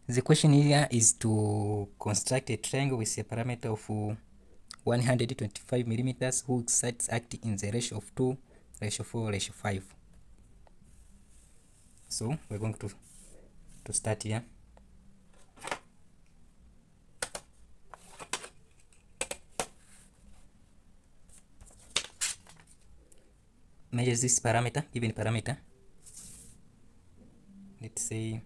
The question here is to construct a triangle with a parameter of 125 millimeters whose sides act in the ratio of 2:4:5. So we're going to start here. Measure this parameter, given parameter. Let's say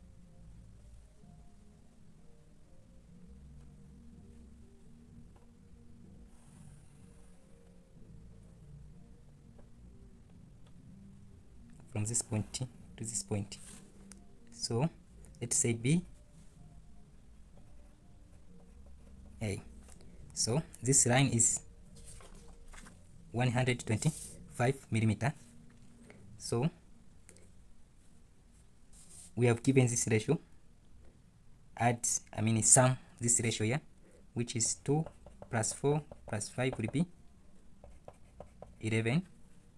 from this point to this point. So let's say B A. So this line is 125 millimeter. So we have given this ratio. Sum this ratio here, which is 2 plus 4 plus 5 will be 11.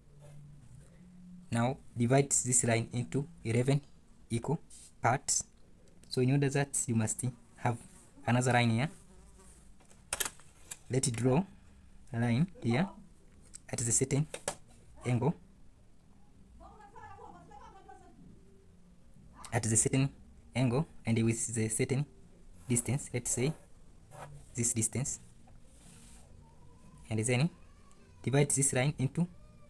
Now divide this line into 11 equal parts. So in order that you must have another line here. Let's draw a line here at the certain angle. At the certain angle and with the certain distance, let's say this distance, and then divide this line into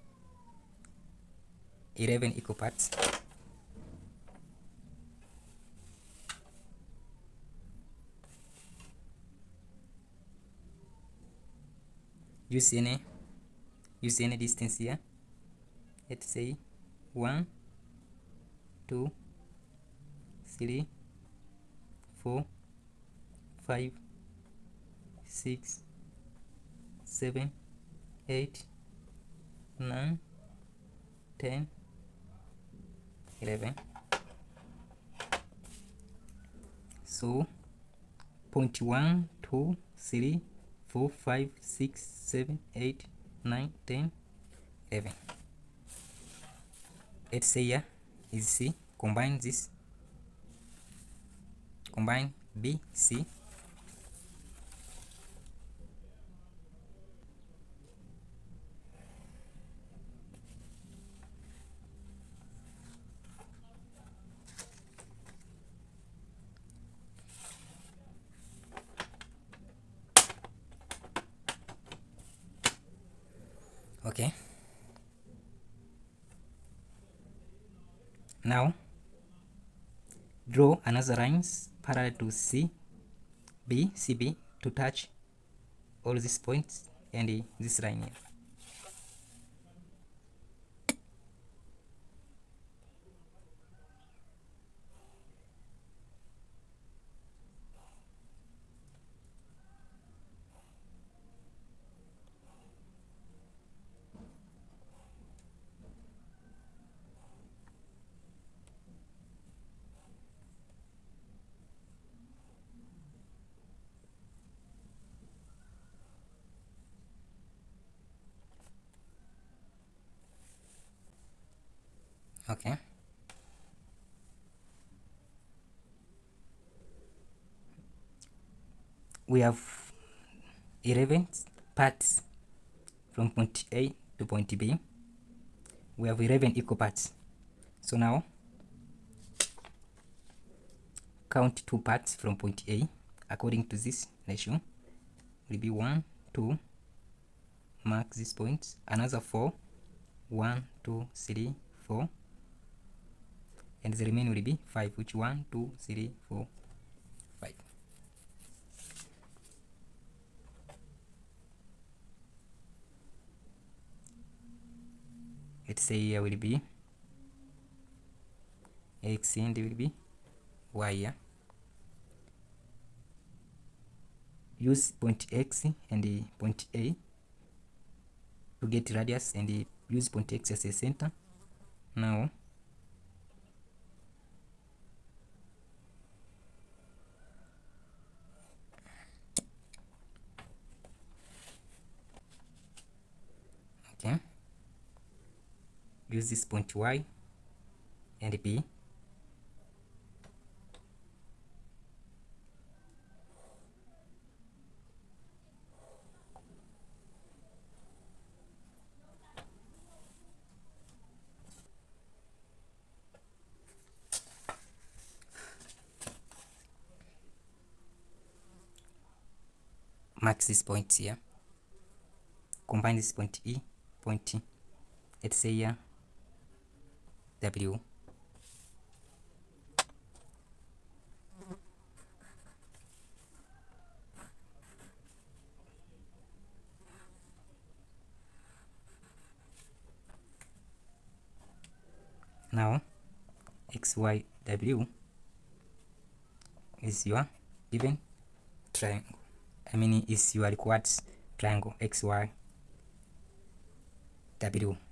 11 equal parts. Use any distance here. Let's say 1, 2, 3, 4, 5, 6, 7, 8, 9, 10, 11. So 0.1, 2, 3, 4, 5, 6, 7, 8, 9, 10, 11. Let's say here is C. Combine this. Combine B, C. Okay. Now draw another lines parallel to CB to touch all these points and this line here. Okay. We have 11 parts from point A to point B. We have 11 equal parts. So now count 2 parts from point A according to this ratio. Will be 1, 2. Mark these points. Another 4. 1, 2, 3, 4. And the remaining will be 5, which 1, 2, 3, 4, 5. Let's say here will be X and will be Y here. Use point X and point A to get radius and use point X as a center. Now okay, use this point Y and B mark this point here, combine this point E, point T, let's say here W. Now XYW is your given triangle. I mean, is your required triangle XYW.